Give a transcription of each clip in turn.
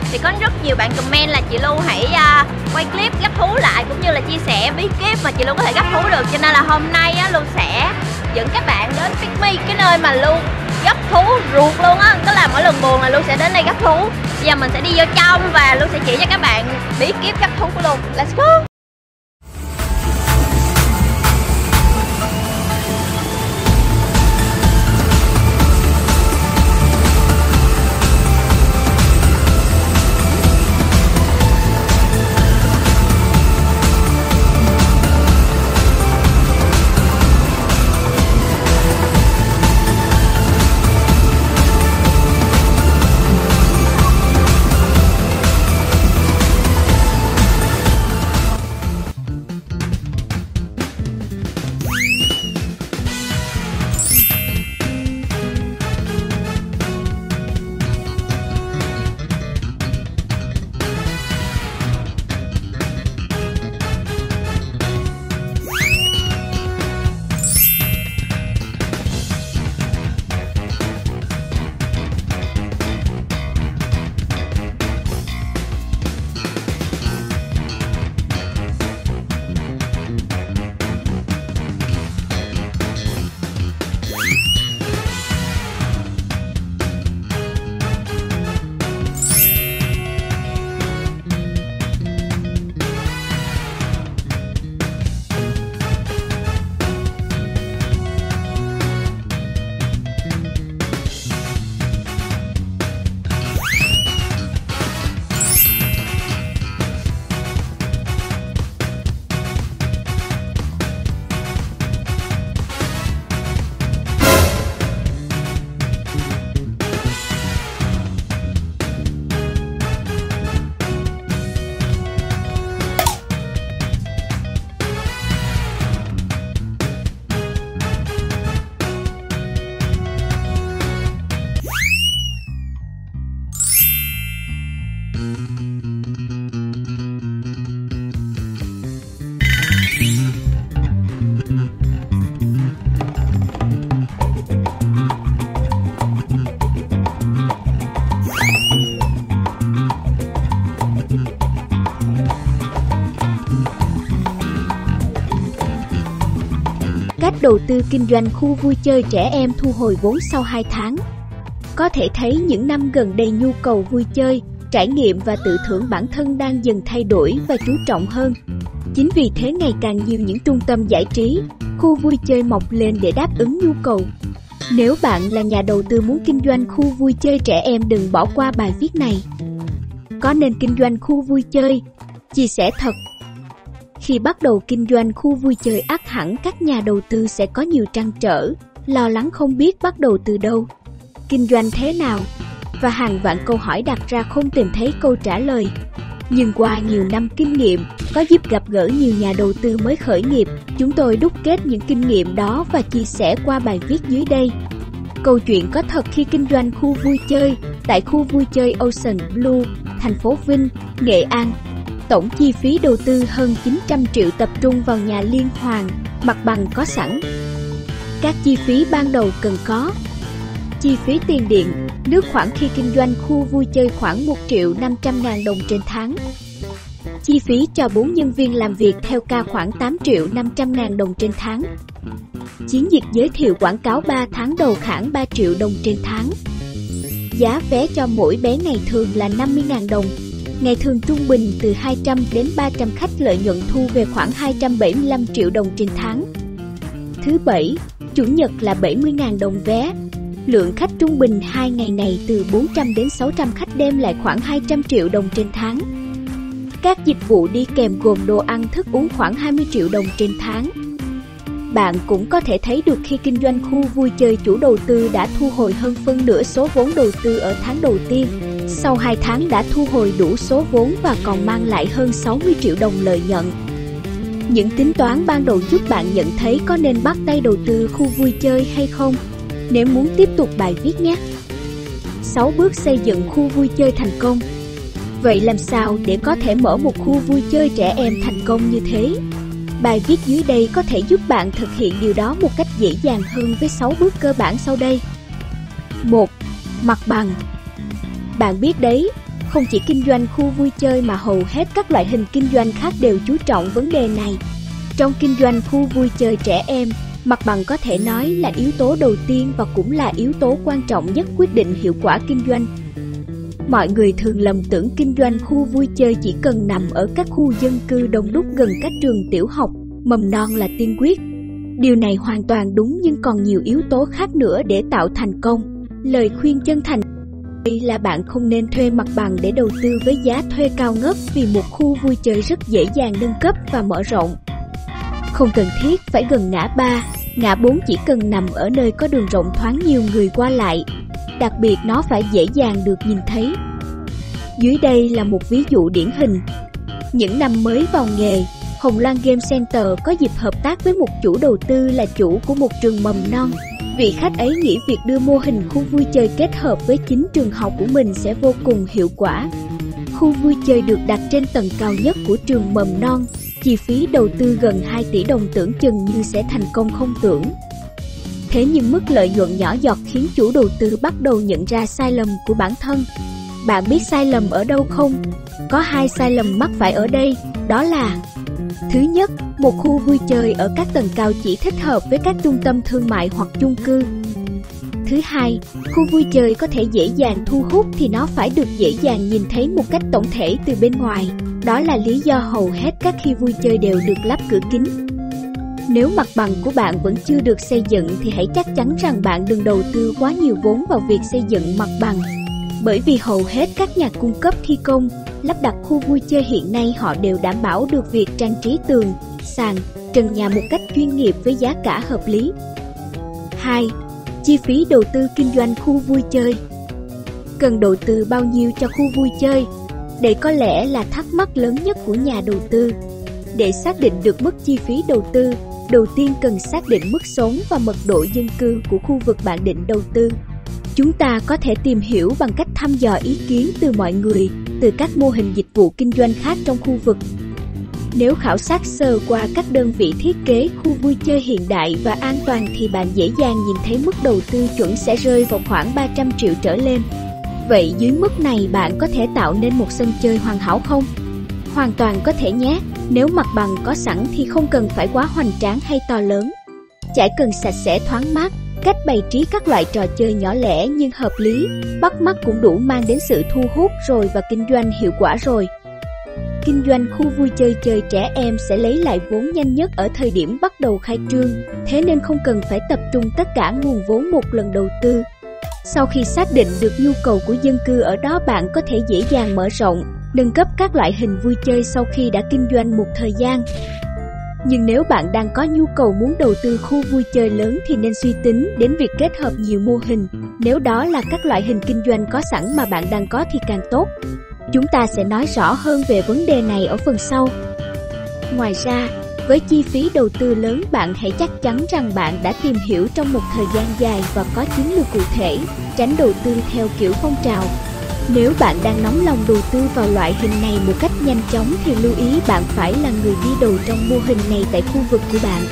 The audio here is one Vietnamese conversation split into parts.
thì có rất nhiều bạn comment là chị Lu hãy quay clip gấp thú lại cũng như là chia sẻ bí kíp mà chị Lu có thể gấp thú được. Cho nên là hôm nay á, Lu sẽ dẫn các bạn đến Pick Me, cái nơi mà Lu gấp thú ruột luôn á. Tức là mỗi lần buồn là Lu sẽ đến đây gấp thú. Bây giờ mình sẽ đi vô trong và Lu sẽ chỉ cho các bạn bí kíp gấp thú của Lu. Let's go. Cách đầu tư kinh doanh khu vui chơi trẻ em thu hồi vốn sau 2 tháng. Có thể thấy những năm gần đây nhu cầu vui chơi, trải nghiệm và tự thưởng bản thân đang dần thay đổi và chú trọng hơn. Chính vì thế ngày càng nhiều những trung tâm giải trí, khu vui chơi mọc lên để đáp ứng nhu cầu. Nếu bạn là nhà đầu tư muốn kinh doanh khu vui chơi trẻ em đừng bỏ qua bài viết này. Có nên kinh doanh khu vui chơi? Chia sẻ thật. Khi bắt đầu kinh doanh khu vui chơi ắt hẳn các nhà đầu tư sẽ có nhiều trăn trở, lo lắng không biết bắt đầu từ đâu, kinh doanh thế nào, và hàng vạn câu hỏi đặt ra không tìm thấy câu trả lời. Nhưng qua nhiều năm kinh nghiệm, có dịp gặp gỡ nhiều nhà đầu tư mới khởi nghiệp, chúng tôi đúc kết những kinh nghiệm đó và chia sẻ qua bài viết dưới đây. Câu chuyện có thật khi kinh doanh khu vui chơi tại khu vui chơi Ocean Blue, thành phố Vinh, Nghệ An. Tổng chi phí đầu tư hơn 900 triệu tập trung vào nhà liên hoàn, mặt bằng có sẵn. Các chi phí ban đầu cần có: chi phí tiền điện, nước khoản khi kinh doanh khu vui chơi khoảng 1.500.000 đồng trên tháng. Chi phí cho 4 nhân viên làm việc theo ca khoảng 8.500.000 đồng trên tháng. Chiến dịch giới thiệu quảng cáo 3 tháng đầu khoảng 3 triệu đồng trên tháng. Giá vé cho mỗi bé ngày thường là 50.000 đồng. Ngày thường trung bình từ 200 đến 300 khách, lợi nhuận thu về khoảng 275 triệu đồng trên tháng. Thứ Bảy, Chủ nhật là 70.000 đồng vé. Lượng khách trung bình 2 ngày này từ 400 đến 600 khách, đem lại khoảng 200 triệu đồng trên tháng. Các dịch vụ đi kèm gồm đồ ăn thức uống khoảng 20 triệu đồng trên tháng. Bạn cũng có thể thấy được khi kinh doanh khu vui chơi, chủ đầu tư đã thu hồi hơn phân nửa số vốn đầu tư ở tháng đầu tiên. Sau 2 tháng đã thu hồi đủ số vốn và còn mang lại hơn 60 triệu đồng lợi nhuận. Những tính toán ban đầu giúp bạn nhận thấy có nên bắt tay đầu tư khu vui chơi hay không. Nếu muốn tiếp tục bài viết nhé. 6 bước xây dựng khu vui chơi thành công. Vậy làm sao để có thể mở một khu vui chơi trẻ em thành công như thế? Bài viết dưới đây có thể giúp bạn thực hiện điều đó một cách dễ dàng hơn với 6 bước cơ bản sau đây. 1. Mặt bằng. Bạn biết đấy, Không chỉ kinh doanh khu vui chơi mà hầu hết các loại hình kinh doanh khác đều chú trọng vấn đề này. Trong kinh doanh khu vui chơi trẻ em, mặt bằng có thể nói là yếu tố đầu tiên và cũng là yếu tố quan trọng nhất quyết định hiệu quả kinh doanh. Mọi người thường lầm tưởng kinh doanh khu vui chơi chỉ cần nằm ở các khu dân cư đông đúc gần các trường tiểu học, mầm non là tiên quyết. Điều này hoàn toàn đúng, nhưng còn nhiều yếu tố khác nữa để tạo thành công. Lời khuyên chân thành là bạn không nên thuê mặt bằng để đầu tư với giá thuê cao ngất, vì một khu vui chơi rất dễ dàng nâng cấp và mở rộng. Không cần thiết phải gần ngã ba, ngã 4, chỉ cần nằm ở nơi có đường rộng thoáng nhiều người qua lại. Đặc biệt nó phải dễ dàng được nhìn thấy. Dưới đây là một ví dụ điển hình. Những năm mới vào nghề, Hồng Loan Game Center có dịp hợp tác với một chủ đầu tư là chủ của một trường mầm non. Vị khách ấy nghĩ việc đưa mô hình khu vui chơi kết hợp với chính trường học của mình sẽ vô cùng hiệu quả. Khu vui chơi được đặt trên tầng cao nhất của trường mầm non, chi phí đầu tư gần 2 tỷ đồng, tưởng chừng như sẽ thành công không tưởng. Thế nhưng mức lợi nhuận nhỏ giọt khiến chủ đầu tư bắt đầu nhận ra sai lầm của bản thân. Bạn biết sai lầm ở đâu không? Có 2 sai lầm mắc phải ở đây, đó là: thứ nhất, một khu vui chơi ở các tầng cao chỉ thích hợp với các trung tâm thương mại hoặc chung cư. Thứ hai, khu vui chơi có thể dễ dàng thu hút thì nó phải được dễ dàng nhìn thấy một cách tổng thể từ bên ngoài. Đó là lý do hầu hết các khu vui chơi đều được lắp cửa kính. Nếu mặt bằng của bạn vẫn chưa được xây dựng thì hãy chắc chắn rằng bạn đừng đầu tư quá nhiều vốn vào việc xây dựng mặt bằng. Bởi vì hầu hết các nhà cung cấp thi công, lắp đặt khu vui chơi hiện nay họ đều đảm bảo được việc trang trí tường, sàn, trần nhà một cách chuyên nghiệp với giá cả hợp lý. 2. Chi phí đầu tư kinh doanh khu vui chơi. Cần đầu tư bao nhiêu cho khu vui chơi? Đây có lẽ là thắc mắc lớn nhất của nhà đầu tư. Để xác định được mức chi phí đầu tư, đầu tiên cần xác định mức sống và mật độ dân cư của khu vực bạn định đầu tư. Chúng ta có thể tìm hiểu bằng cách thăm dò ý kiến từ mọi người, từ các mô hình dịch vụ kinh doanh khác trong khu vực. Nếu khảo sát sơ qua các đơn vị thiết kế khu vui chơi hiện đại và an toàn thì bạn dễ dàng nhìn thấy mức đầu tư chuẩn sẽ rơi vào khoảng 300 triệu trở lên. Vậy dưới mức này bạn có thể tạo nên một sân chơi hoàn hảo không? Hoàn toàn có thể nhé, nếu mặt bằng có sẵn thì không cần phải quá hoành tráng hay to lớn. Chỉ cần sạch sẽ thoáng mát, cách bày trí các loại trò chơi nhỏ lẻ nhưng hợp lý, bắt mắt cũng đủ mang đến sự thu hút rồi và kinh doanh hiệu quả rồi. Kinh doanh khu vui chơi trẻ em sẽ lấy lại vốn nhanh nhất ở thời điểm bắt đầu khai trương, thế nên không cần phải tập trung tất cả nguồn vốn một lần đầu tư. Sau khi xác định được nhu cầu của dân cư ở đó, bạn có thể dễ dàng mở rộng, nâng cấp các loại hình vui chơi sau khi đã kinh doanh một thời gian. Nhưng nếu bạn đang có nhu cầu muốn đầu tư khu vui chơi lớn thì nên suy tính đến việc kết hợp nhiều mô hình. Nếu đó là các loại hình kinh doanh có sẵn mà bạn đang có thì càng tốt. Chúng ta sẽ nói rõ hơn về vấn đề này ở phần sau. Ngoài ra, với chi phí đầu tư lớn, bạn hãy chắc chắn rằng bạn đã tìm hiểu trong một thời gian dài và có chiến lược cụ thể, tránh đầu tư theo kiểu phong trào. Nếu bạn đang nóng lòng đầu tư vào loại hình này một cách nhanh chóng thì lưu ý bạn phải là người đi đầu trong mô hình này tại khu vực của bạn.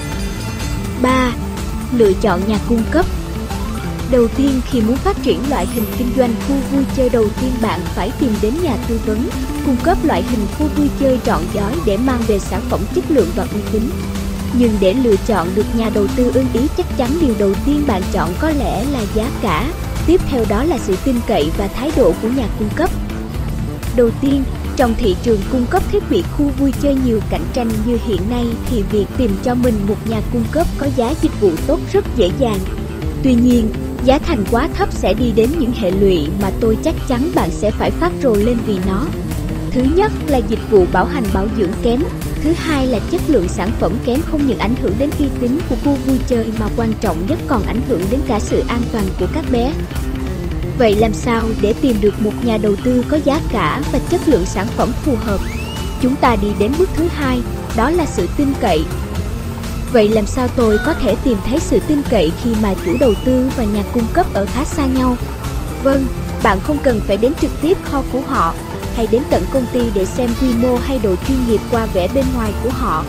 3. Lựa chọn nhà cung cấp. Đầu tiên, khi muốn phát triển loại hình kinh doanh khu vui chơi, đầu tiên bạn phải tìm đến nhà tư vấn, cung cấp loại hình khu vui chơi trọn gói để mang về sản phẩm chất lượng và uy tín. Nhưng để lựa chọn được nhà đầu tư ưng ý, chắc chắn điều đầu tiên bạn chọn có lẽ là giá cả. Tiếp theo đó là sự tin cậy và thái độ của nhà cung cấp. Đầu tiên, trong thị trường cung cấp thiết bị khu vui chơi nhiều cạnh tranh như hiện nay thì việc tìm cho mình một nhà cung cấp có giá dịch vụ tốt rất dễ dàng. Tuy nhiên, giá thành quá thấp sẽ đi đến những hệ lụy mà tôi chắc chắn bạn sẽ phải phát rồ lên vì nó. Thứ nhất là dịch vụ bảo hành bảo dưỡng kém. Thứ hai là chất lượng sản phẩm kém, không những ảnh hưởng đến uy tín của khu vui chơi mà quan trọng nhất còn ảnh hưởng đến cả sự an toàn của các bé. Vậy làm sao để tìm được một nhà đầu tư có giá cả và chất lượng sản phẩm phù hợp? Chúng ta đi đến bước thứ hai, đó là sự tin cậy. Vậy làm sao tôi có thể tìm thấy sự tin cậy khi mà chủ đầu tư và nhà cung cấp ở khá xa nhau? Vâng, bạn không cần phải đến trực tiếp kho của họ hay đến tận công ty để xem quy mô hay độ chuyên nghiệp qua vẻ bên ngoài của họ.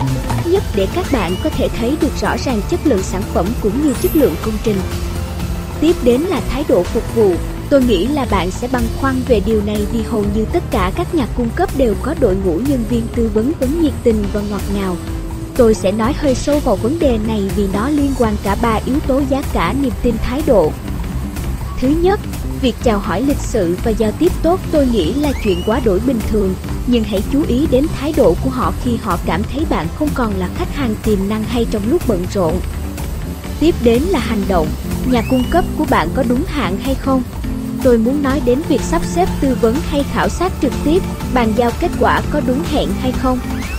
Nhất để các bạn có thể thấy được rõ ràng chất lượng sản phẩm cũng như chất lượng công trình. Tiếp đến là thái độ phục vụ. Tôi nghĩ là bạn sẽ băn khoăn về điều này vì hầu như tất cả các nhà cung cấp đều có đội ngũ nhân viên tư vấn nhiệt tình và ngọt ngào. Tôi sẽ nói hơi sâu vào vấn đề này vì nó liên quan cả 3 yếu tố: giá cả, niềm tin, thái độ. Thứ nhất, việc chào hỏi lịch sự và giao tiếp tốt tôi nghĩ là chuyện quá đỗi bình thường, nhưng hãy chú ý đến thái độ của họ khi họ cảm thấy bạn không còn là khách hàng tiềm năng hay trong lúc bận rộn. Tiếp đến là hành động. Nhà cung cấp của bạn có đúng hạn hay không? Tôi muốn nói đến việc sắp xếp tư vấn hay khảo sát trực tiếp, bàn giao kết quả có đúng hẹn hay không.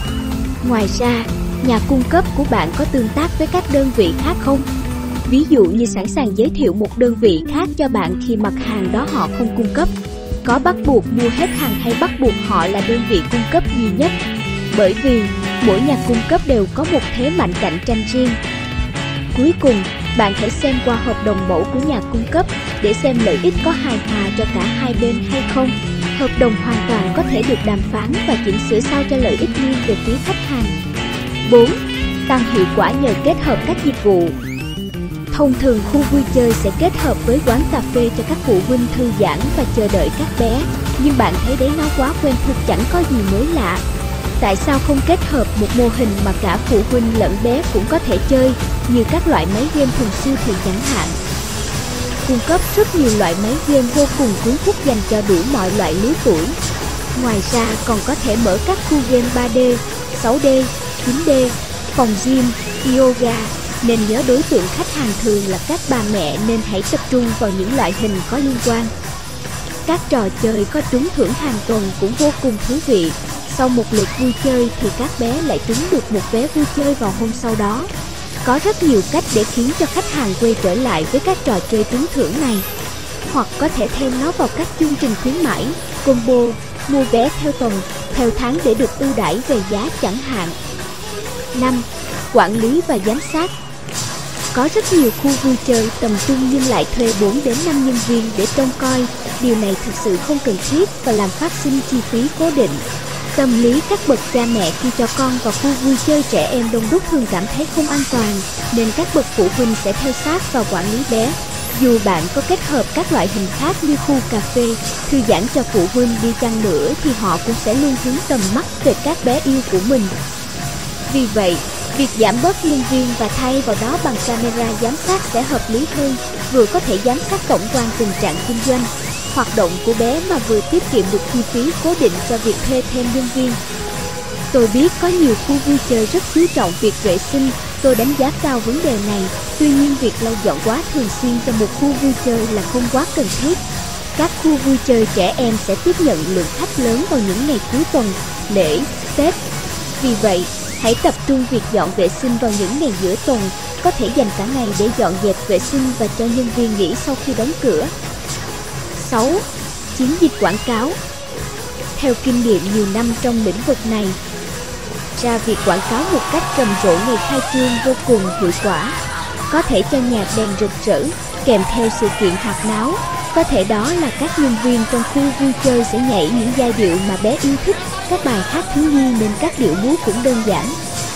Ngoài ra, nhà cung cấp của bạn có tương tác với các đơn vị khác không? Ví dụ như sẵn sàng giới thiệu một đơn vị khác cho bạn khi mặt hàng đó họ không cung cấp. Có bắt buộc mua hết hàng hay bắt buộc họ là đơn vị cung cấp duy nhất? Bởi vì mỗi nhà cung cấp đều có một thế mạnh cạnh tranh riêng. Cuối cùng, bạn hãy xem qua hợp đồng mẫu của nhà cung cấp để xem lợi ích có hài hòa cho cả hai bên hay không. Hợp đồng hoàn toàn có thể được đàm phán và chỉnh sửa sao cho lợi ích riêng về phía khách hàng. 4. Tăng hiệu quả nhờ kết hợp các dịch vụ. Thông thường khu vui chơi sẽ kết hợp với quán cà phê cho các phụ huynh thư giãn và chờ đợi các bé, nhưng bạn thấy đấy nó quá quen thuộc, chẳng có gì mới lạ. Tại sao không kết hợp một mô hình mà cả phụ huynh lẫn bé cũng có thể chơi, như các loại máy game thuần siêu thị chẳng hạn? Cung cấp rất nhiều loại máy game vô cùng cuốn hút dành cho đủ mọi loại lứa tuổi. Ngoài ra còn có thể mở các khu game 3D, 6D, 9D, phòng gym, yoga. Nên nhớ đối tượng khách hàng thường là các bà mẹ nên hãy tập trung vào những loại hình có liên quan. Các trò chơi có trúng thưởng hàng tuần cũng vô cùng thú vị. Sau một lượt vui chơi thì các bé lại trúng được một vé vui chơi vào hôm sau đó. Có rất nhiều cách để khiến cho khách hàng quay trở lại với các trò chơi trúng thưởng này. Hoặc có thể thêm nó vào các chương trình khuyến mãi, combo, mua vé theo tuần, theo tháng để được ưu đãi về giá chẳng hạn. 5. Quản lý và giám sát. Có rất nhiều khu vui chơi tầm trung nhưng lại thuê 4 đến 5 nhân viên để trông coi. Điều này thực sự không cần thiết và làm phát sinh chi phí cố định. Tâm lý các bậc cha mẹ khi cho con vào khu vui chơi trẻ em đông đúc thường cảm thấy không an toàn, nên các bậc phụ huynh sẽ theo sát và quản lý bé. Dù bạn có kết hợp các loại hình khác như khu cà phê, thư giãn cho phụ huynh đi chăng nữa thì họ cũng sẽ luôn hướng tầm mắt về các bé yêu của mình. Vì vậy, việc giảm bớt nhân viên và thay vào đó bằng camera giám sát sẽ hợp lý hơn, vừa có thể giám sát tổng quan tình trạng kinh doanh, hoạt động của bé mà vừa tiết kiệm được chi phí cố định cho việc thuê thêm nhân viên. Tôi biết có nhiều khu vui chơi rất chú trọng việc vệ sinh, tôi đánh giá cao vấn đề này, tuy nhiên việc lau dọn quá thường xuyên cho một khu vui chơi là không quá cần thiết. Các khu vui chơi trẻ em sẽ tiếp nhận lượng khách lớn vào những ngày cuối tuần, lễ, Tết. Vì vậy, hãy tập trung việc dọn vệ sinh vào những ngày giữa tuần, có thể dành cả ngày để dọn dẹp vệ sinh và cho nhân viên nghỉ sau khi đóng cửa. 6. Chiến dịch quảng cáo. Theo kinh nghiệm nhiều năm trong lĩnh vực này, ra việc quảng cáo một cách rầm rộ ngày khai trương vô cùng hiệu quả. Có thể cho nhạc đèn rực rỡ, kèm theo sự kiện hoạt náo. Có thể đó là các nhân viên trong khu vui chơi sẽ nhảy những giai điệu mà bé yêu thích, các bài hát thiếu nhi nên các điệu múa cũng đơn giản.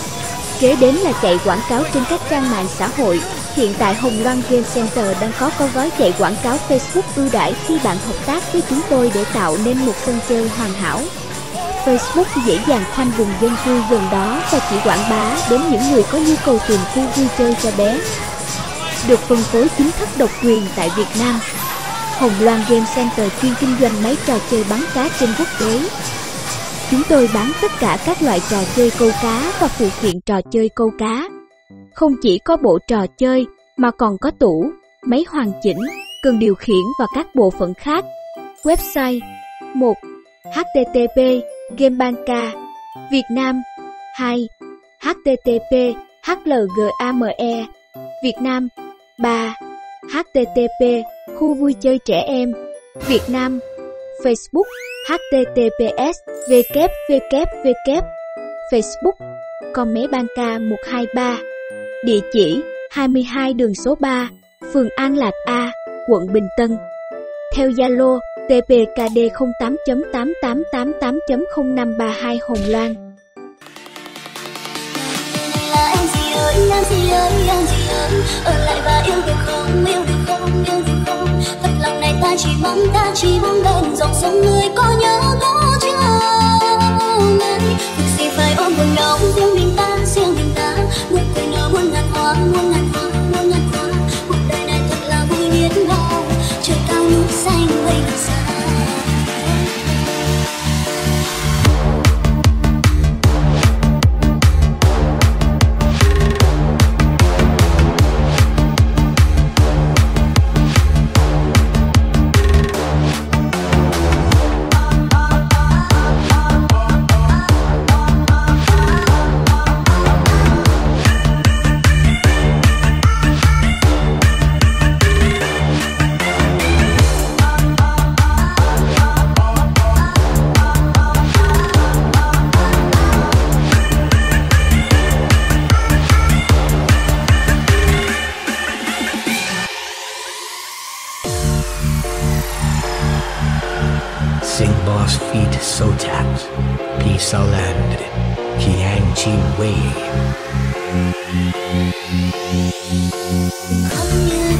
Kế đến là chạy quảng cáo trên các trang mạng xã hội. Hiện tại Hồng Loan Game Center đang có gói chạy quảng cáo Facebook ưu đãi khi bạn hợp tác với chúng tôi để tạo nên một sân chơi hoàn hảo. Facebook dễ dàng khoanh vùng dân cư gần đó và chỉ quảng bá đến những người có nhu cầu tìm khu vui chơi cho bé. Được phân phối chính thức độc quyền tại Việt Nam, Hồng Loan Game Center chuyên kinh doanh máy trò chơi bắn cá trên quốc tế. Chúng tôi bán tất cả các loại trò chơi câu cá và phụ kiện trò chơi câu cá. Không chỉ có bộ trò chơi mà còn có tủ, máy hoàn chỉnh, cần điều khiển và các bộ phận khác. Website 1. http Gamebanka Việt Nam 2. http HLGAME Việt Nam 3. http Khu vui chơi trẻ em Việt Nam. Facebook https www Facebook.com Banka 123. Địa chỉ 22 đường số 3, phường An Lạc A, quận Bình Tân. Theo Zalo tpkd 08.8888.0532 Hồng Loan. Là anh gì ơi, ở lại và yêu được không, yêu được không, yêu ta chỉ buông bên dòng sông người có nhớ có chưa ngày việc gì phải ôm buồn đau riêng mình ta nụ cười nở muôn ngàn hoa cuộc đời này thật là vui biết bao trời cao núi xanh mây ngàn xa. Sing boss feet so tapped, peace I'll land, Kiang Chi Wei. Không như